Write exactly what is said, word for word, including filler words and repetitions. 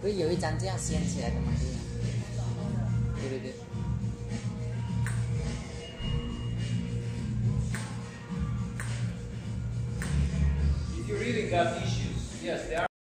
不是有一张这样掀起来的吗？对对对。 If you really got these